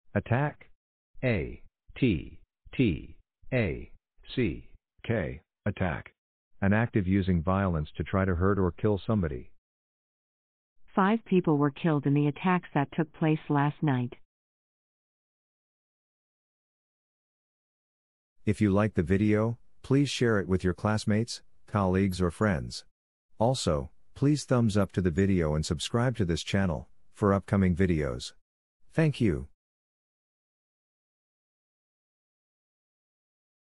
Attack. A. T. T. A. C. K. Attack. An act of using violence to try to hurt or kill somebody. 5 people were killed in the attacks that took place last night. If you like the video, please share it with your classmates, colleagues or friends. Also, please thumbs up to the video and subscribe to this channel for upcoming videos. Thank you.